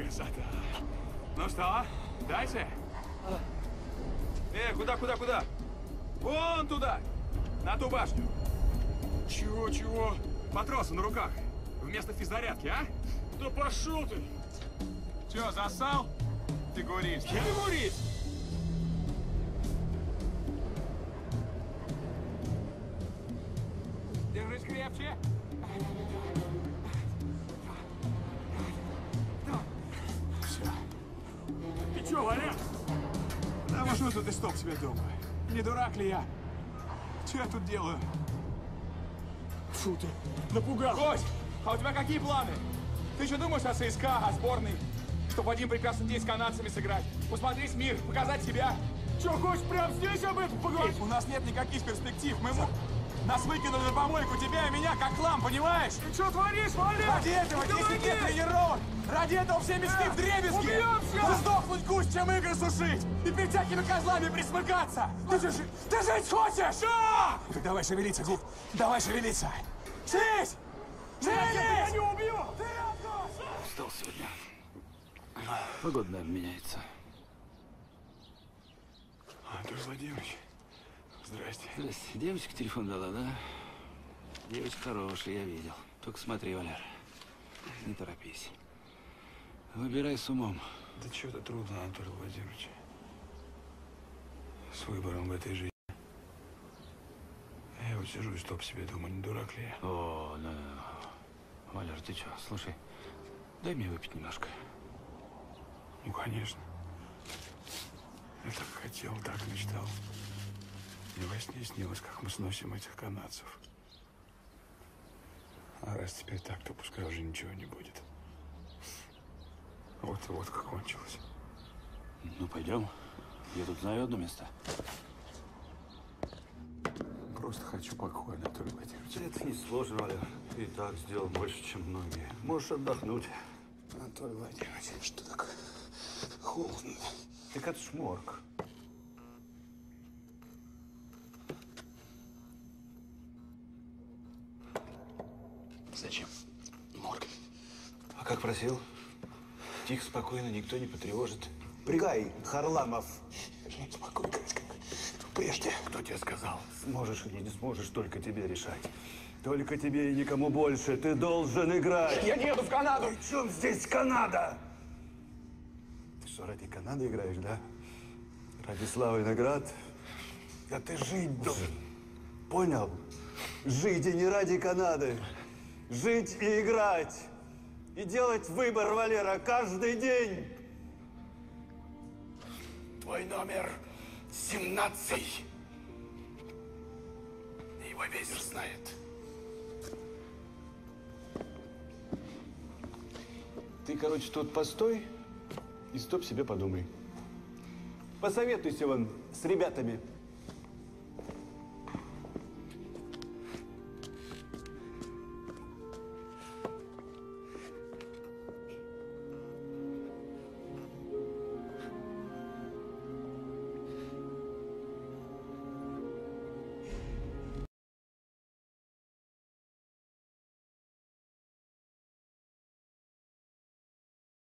Красота. Ну что, дальше? Куда? Вон туда! На ту башню! Чего? Матросы на руках. Вместо физзарядки, а? Да пошел ты! Че, засал? Фигурист. Фигурист! Держись крепче. Все. Ты че, Валя? Да вожу тут и стоп себе дома. Не дурак ли я? Че я тут делаю? Фу ты, напугал. Кость, а у тебя какие планы? Ты что думаешь о ЦСКА, о сборной? Чтоб в один прекрасный день с канадцами сыграть? Посмотреть мир, показать себя? Че, хочешь прямо здесь об этом поговорить? У нас нет никаких перспектив. Нас выкинули на помойку, тебя и меня, как хлам, понимаешь? Ты что творишь, Валя? Ради этого 10 лет тренировок! Ради этого все мечты вдребезги! Убьемся! Сдохнуть гусь, чем игры сушить! И перед всякими козлами присмыкаться! Ты жить хочешь? Да! Так давай шевелиться, Губ! Давай шевелиться! Шевелись! Я не убью! Устал сегодня. Погода, наверное, меняется. Анатолий Владимирович, здрасте. Здрасте. Девочка телефон дала, да? Девочка хорошая, я видел. Только смотри, Валер, не торопись. Выбирай с умом. Да что-то трудно, Анатолий Владимирович. С выбором в этой жизни. Я вот сижу и стоп себе думаю, не дурак ли я? О, ну. Валер, ты что, слушай, дай мне выпить немножко. Ну, конечно. Я так хотел, так мечтал. Мне во сне снилось, как мы сносим этих канадцев. А раз теперь так, то пускай уже ничего не будет. Вот и вот как кончилось. Ну, пойдем. Я тут знаю одно место. Просто хочу покоя, Анатолий Владимирович. Это не сложно, Валер. Ты и так сделал больше, чем многие. Можешь отдохнуть. Анатолий Владимирович, что так холодно? Так это ж морг. Зачем? Морг. А как просил? Тихо, спокойно, никто не потревожит. Пригай, Харламов. Спокойно, как прежде. Кто тебе сказал? Сможешь или не сможешь, только тебе решать. Только тебе и никому больше. Ты должен играть. Я не еду в Канаду! При чем здесь Канада? Ты что, ради Канады играешь, да? Ради славы и наград? Да ты жить должен. Понял? Жить и не ради Канады. Жить и играть. И делать выбор, Валера, каждый день. Твой номер 17. Его ветер знает. Ты, короче, тут постой и стоп себе подумай. Посоветуйся вон с ребятами.